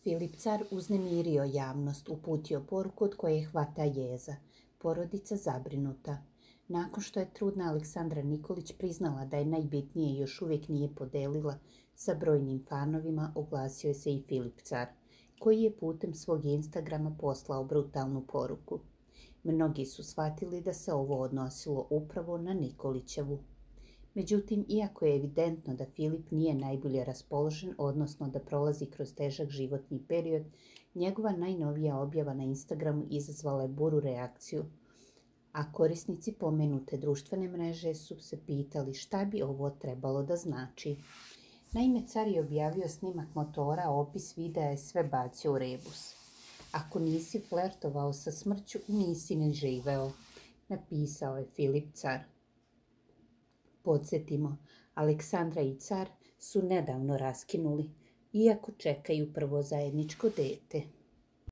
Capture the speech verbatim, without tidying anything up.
Filip Car uznemirio javnost, uputio poruku od koje hvata jeza. Porodica zabrinuta. Nakon što je trudna Aleksandra Nikolić priznala da je najbitnije i još uvijek nije podelila sa brojnim fanovima, oglasio se i Filip Car, koji je putem svog Instagrama poslao brutalnu poruku. Mnogi su shvatili da se ovo odnosilo upravo na Nikolićevu. Međutim, iako je evidentno da Filip nije najbolje raspoložen, odnosno da prolazi kroz težak životni period, njegova najnovija objava na Instagramu izazvala je buru reakciju, a korisnici pomenute društvene mreže su se pitali šta bi ovo trebalo da znači. Naime, Car je objavio snimak motora, a opis videa je sve bacio u rebus. Ako nisi flertovao sa smrću, nisi ne živeo, napisao je Filip Car. Podsjetimo, Aleksandra i Car su nedavno raskinuli, iako čekaju prvo zajedničko dete.